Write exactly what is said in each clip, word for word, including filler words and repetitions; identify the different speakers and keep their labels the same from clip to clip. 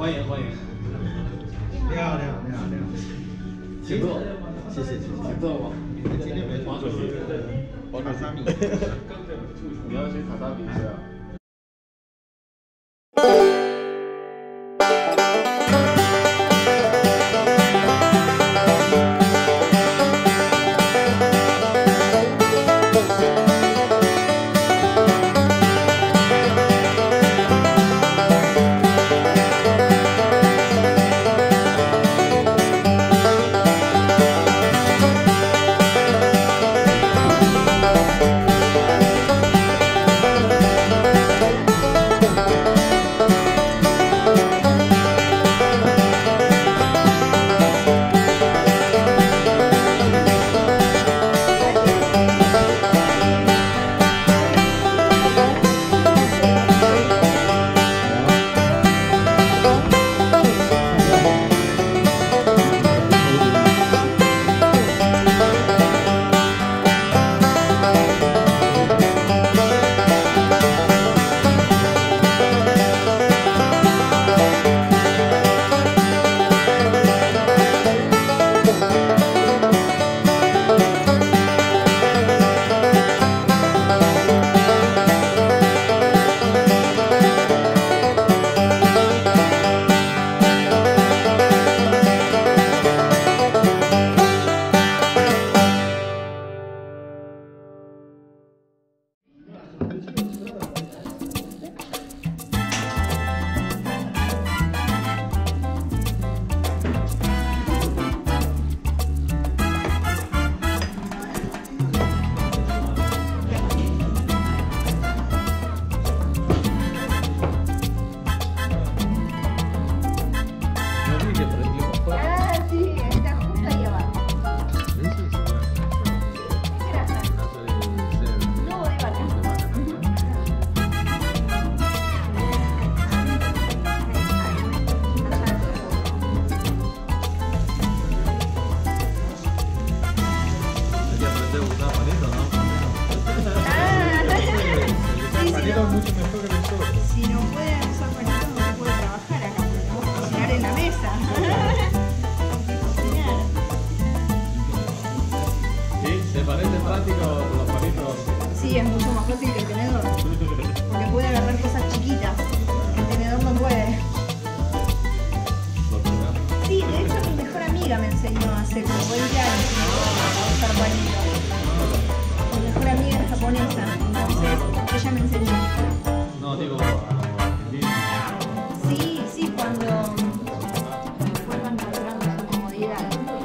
Speaker 1: 欢迎欢迎。
Speaker 2: 你好你好你好你好，
Speaker 1: 请坐，
Speaker 2: 谢谢谢谢，
Speaker 1: 请坐吧。
Speaker 2: 今天没
Speaker 1: 黄主席，
Speaker 2: 黄卡沙米，
Speaker 1: 你要去卡萨比是吧？
Speaker 2: mucho mejor que nosotros.
Speaker 3: Si no pueden usar palitos, no se puede trabajar acá, porque no vamos a cocinar en la mesa. Cocinar.
Speaker 1: ¿Sí? ¿Te parece práctico los palitos?
Speaker 3: Sí, es mucho más fácil que el tenedor, porque puede agarrar cosas chiquitas, el tenedor no puede. Sí, de hecho mi mejor amiga me enseñó hace como veinte años a usar palitos. Mi mejor amiga es japonesa, entonces ella me enseñó.
Speaker 1: No, digo...
Speaker 3: Sí, sí, cuando vuelvan logrando su comodidad.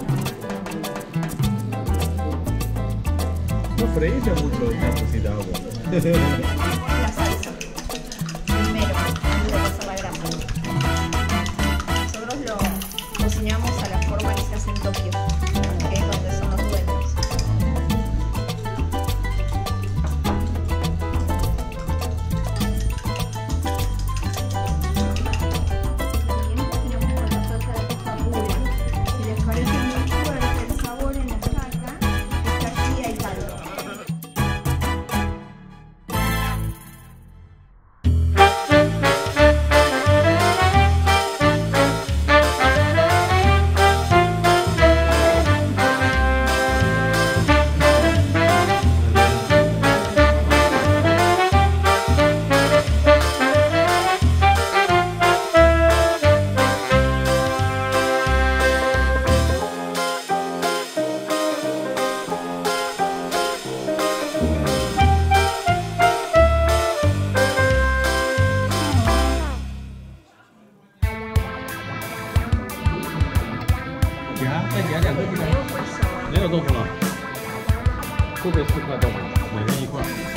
Speaker 2: No freíste mucho esta cosita agua.
Speaker 3: La salsa. Primero, antes de pasar la grasa. Nosotros lo cocinamos a la forma que se hace en Tokio, que es donde son los dueños. También cocinamos con la salsa de pasta pura. Si les parece muy fuerte el sabor en la salsa, esta aquí hay caldo.
Speaker 2: 夹，再夹两个进来。
Speaker 1: 没有豆腐了，这个四块豆腐，每人一块。